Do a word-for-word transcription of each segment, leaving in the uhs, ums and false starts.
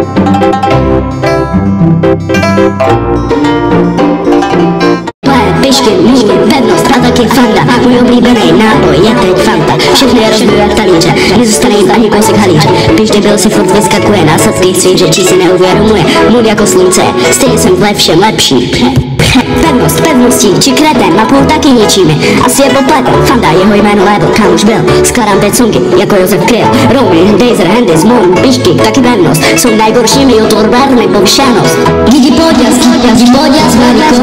Pišky, můj pevnost a taky fanda. Můj oblíbený nápoj je teď fanta. Všechny je rozbiju jak talíře, nezůstane jít ani kousek halíře. Pišky byl si furt vyskakuje, následky svých řečí si neuvědomuje. Můj jako slunce, stejně jsem v všem lepší. Pevnost, pevností, či kreten, napůl taky ničíme. Asi je popletem, fanda, jeho jméno Lédl, kam už byl. Skládám teď songy, jako Josef Kryl. Romy, Dazer, Handys, Moon, Pišky, taky pevnost. Jsou nejgoršími, Jotor, Berny, povšenost. Gidi poděz, gidi poděz, veliko,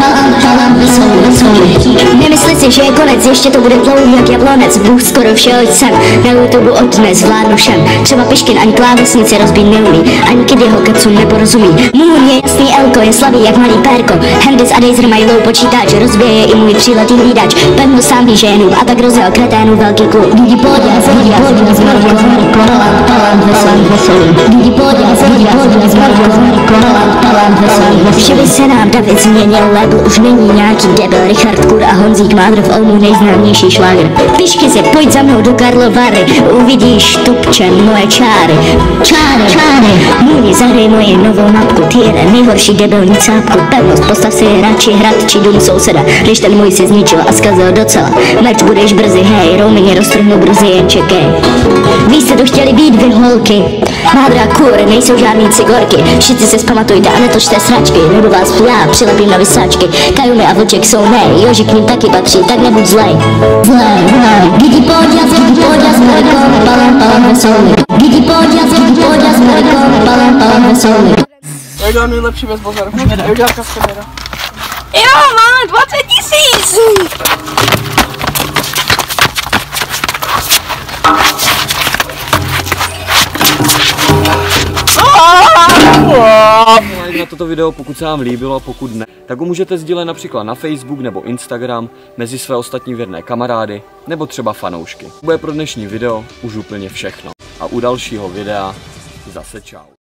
nemysli si, že je konec, ještě to bude dlouhý jak jablonec. Bůh skoro všeho jsem, na YouTube od dnes vládnu všem. Třeba Piškin ani klávesnici rozbít neumí, ani kid jeho kecům neporozumí. Moon je jasný elko, je slabý jak malý pérko. Handys a Dazer mají low počítač, rozběje i můj tříletý hlídač. Pevno sám ví, že je noob a tak rozjel kreténu velký klub. Gidi poděz, gidi poděz, veliko, palant, palant, veselý, veselý. Gidi poděz, gidi poděz, veliko, palant, palant, veselý. Vše by se nám David změnil, Lédl už není nějaký debil. Richard Kur a Honzík Mádr v Olmu nejznámější šlágr. Pišky si, pojď za mnou do Karlovary, uvidíš tupčen moje čáry. Čáry, čáry, můj zahraj moji novou mapku, ty jeden nejhorší debilní cápku. Pevnost, postav si radši hrad či dům souseda, když ten můj si zničil a zkazil docela. Merč budeš brzy, hej, Romy roztrhnu brzy, jen čekej. Vy jste to chtěli být vy holky, Mádra Kur nejsou žádný cigorky. Všichni se zpamatujte a netočte sračky, nebudu vás já přilepím na vysáčky. Kajumy a vlček jsou nej, Joži k ním taky patří, tak nebuď zlej. Zlej, zlej. Gidi poděz, gidi poděz, veliko, palam, palam, veselý. Gidi poděz, gidi poděz, veliko, palam, palam, veselý. Já dělám nejlepší bez bazaru. Já dělám kaskamera. Jo, máme dvacet tisíc! Na toto video, pokud se vám líbilo, pokud ne, tak ho můžete sdílet například na Facebook nebo Instagram mezi své ostatní věrné kamarády nebo třeba fanoušky. Bude pro dnešní video už úplně všechno. A u dalšího videa zase čau.